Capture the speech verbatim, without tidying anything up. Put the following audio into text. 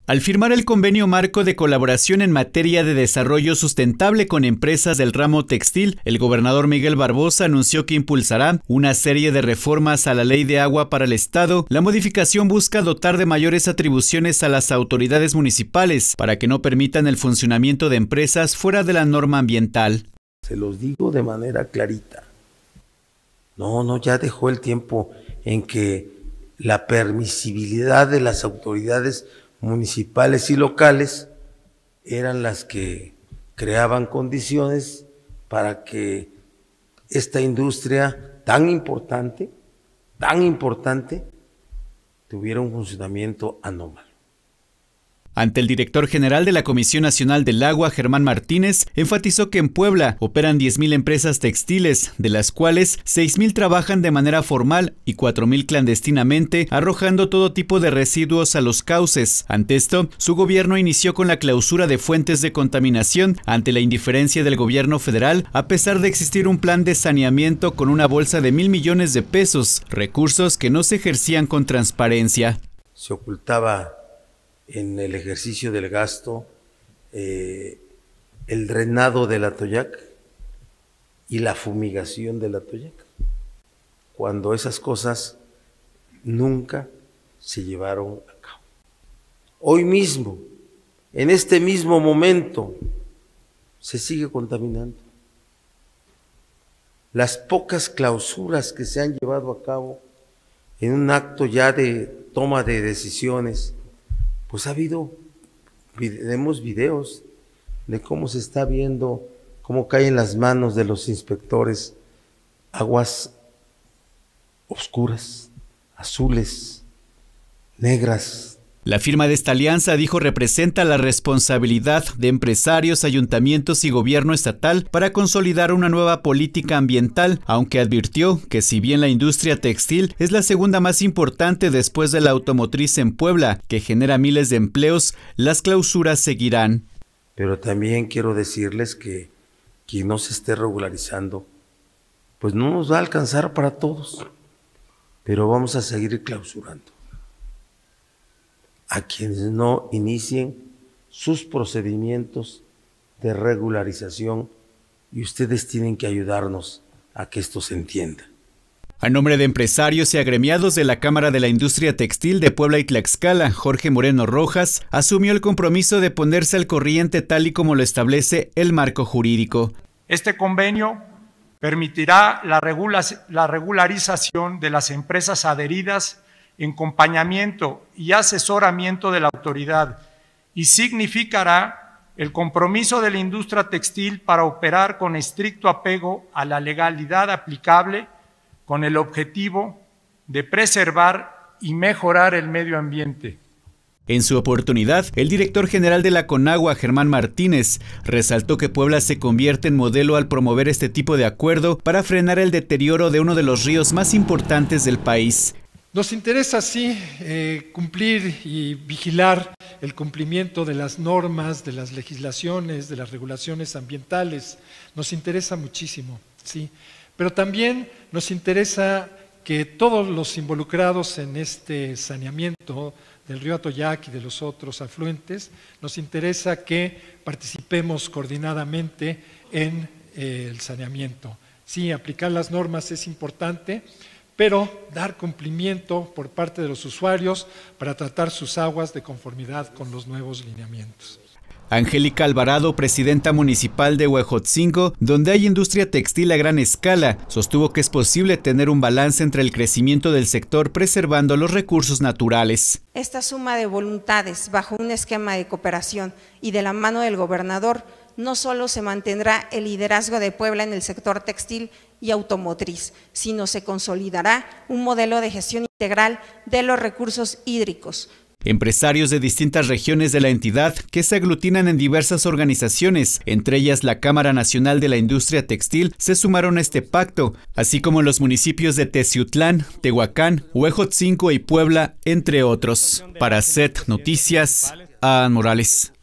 Al firmar el convenio marco de colaboración en materia de desarrollo sustentable con empresas del ramo textil, el gobernador Miguel Barbosa anunció que impulsará una serie de reformas a la Ley de Agua para el Estado. La modificación busca dotar de mayores atribuciones a las autoridades municipales para que no permitan el funcionamiento de empresas fuera de la norma ambiental. Se los digo de manera clarita. No, no, ya dejó el tiempo en que la permisibilidad de las autoridades municipales y locales eran las que creaban condiciones para que esta industria tan importante, tan importante, tuviera un funcionamiento anómalo. Ante el director general de la Comisión Nacional del Agua, Germán Martínez, enfatizó que en Puebla operan diez mil empresas textiles, de las cuales seis mil trabajan de manera formal y cuatro mil clandestinamente, arrojando todo tipo de residuos a los cauces. Ante esto, su gobierno inició con la clausura de fuentes de contaminación ante la indiferencia del gobierno federal, a pesar de existir un plan de saneamiento con una bolsa de mil millones de pesos, recursos que no se ejercían con transparencia. Se ocultaba en el ejercicio del gasto, eh, el drenado del Atoyac y la fumigación del Atoyac, cuando esas cosas nunca se llevaron a cabo. Hoy mismo, en este mismo momento, se sigue contaminando. Las pocas clausuras que se han llevado a cabo en un acto ya de toma de decisiones, pues ha habido, tenemos videos de cómo se está viendo, cómo caen en las manos de los inspectores aguas oscuras, azules, negras. La firma de esta alianza, dijo, representa la responsabilidad de empresarios, ayuntamientos y gobierno estatal para consolidar una nueva política ambiental, aunque advirtió que si bien la industria textil es la segunda más importante después de la automotriz en Puebla, que genera miles de empleos, las clausuras seguirán. Pero también quiero decirles que quien no se esté regularizando, pues no nos va a alcanzar para todos, pero vamos a seguir clausurando a quienes no inicien sus procedimientos de regularización, y ustedes tienen que ayudarnos a que esto se entienda. A nombre de empresarios y agremiados de la Cámara de la Industria Textil de Puebla y Tlaxcala, Jorge Moreno Rojas asumió el compromiso de ponerse al corriente tal y como lo establece el marco jurídico. Este convenio permitirá la, regula la regularización de las empresas adheridas en acompañamiento y asesoramiento de la autoridad, y significará el compromiso de la industria textil para operar con estricto apego a la legalidad aplicable, con el objetivo de preservar y mejorar el medio ambiente. En su oportunidad, el director general de la CONAGUA, Germán Martínez, resaltó que Puebla se convierte en modelo al promover este tipo de acuerdo para frenar el deterioro de uno de los ríos más importantes del país. Nos interesa, sí, eh, cumplir y vigilar el cumplimiento de las normas, de las legislaciones, de las regulaciones ambientales. Nos interesa muchísimo, sí. Pero también nos interesa que todos los involucrados en este saneamiento del río Atoyac y de los otros afluentes, nos interesa que participemos coordinadamente en eh, el saneamiento. Sí, aplicar las normas es importante, pero dar cumplimiento por parte de los usuarios para tratar sus aguas de conformidad con los nuevos lineamientos. Angélica Alvarado, presidenta municipal de Huejotzingo, donde hay industria textil a gran escala, sostuvo que es posible tener un balance entre el crecimiento del sector preservando los recursos naturales. Esta suma de voluntades bajo un esquema de cooperación y de la mano del gobernador, no solo se mantendrá el liderazgo de Puebla en el sector textil y automotriz, sino se consolidará un modelo de gestión integral de los recursos hídricos. Empresarios de distintas regiones de la entidad que se aglutinan en diversas organizaciones, entre ellas la Cámara Nacional de la Industria Textil, se sumaron a este pacto, así como los municipios de Teciutlán, Tehuacán, Huejotzingo y Puebla, entre otros. Para C E T Noticias, Adán Morales.